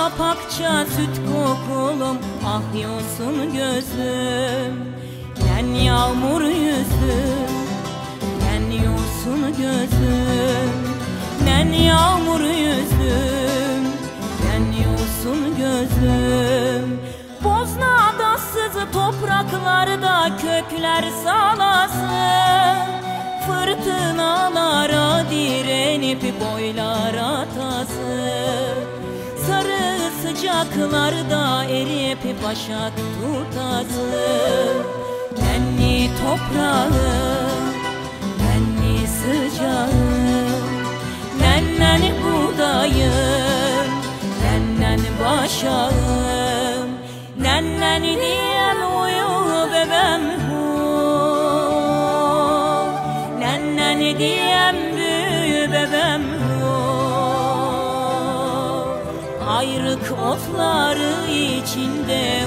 Papakça süt kokulum, ah yosun gözüm. Nen yağmur yüzüm, nen yosun gözüm. Nen yağmur yüzüm, nen yosun gözüm. Bozna'dasız topraklarda kökler salasın. Fırtınalara direnip boylar atasın. Sarı sıcaklarda erip başak tutasın. Nenni toprağım, nenni sıcağım. Nennen buğdayım, nennen başağım. Nennen diyem uyu bebem hu, nennen diyem büyü bebem hu. Ayrık otları içinde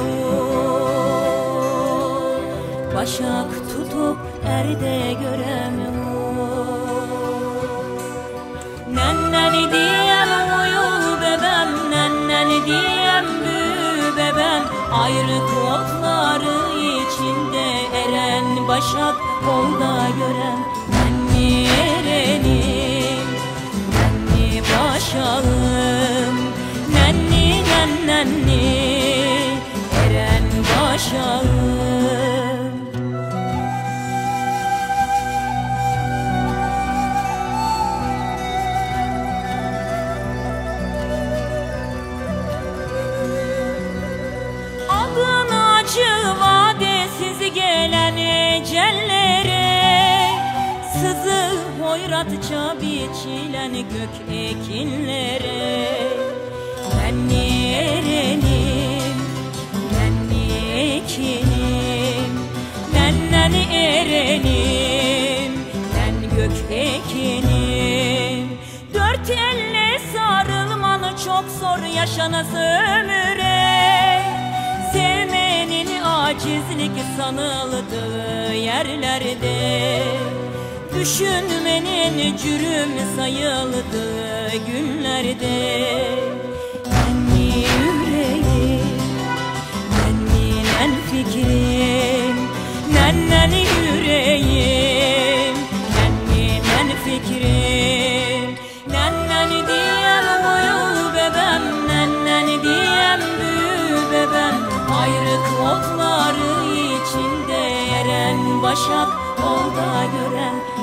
başak tutup erde görem nennen diyem uyu bebem, nennen diyem büyü bebem. Ayrık otları içinde eren başak olda görem. Nenni erenim, nenni başağım. Nenni nennenni eren başağım. Acı vadesiz gelen ecellere, sızı hoyratça biçilen gök ekinlere. Nenni erenim, nenni ekinim. Nennen erenim, nen gök ekinim. Dört elle sarılman çok zor yaşanası ömüre. Sevmenin acizlik sanıldığı yerlerde, düşünmenin cürüm sayıldığı günlerde. Nenni yüreğim, nenni nen fikrim. Nennen yüreğim, nenni nen fikrim. Nennen diyem uyu bebem, nennen diyem büyü bebem. Ayrık otları içinde eren başak olda gören.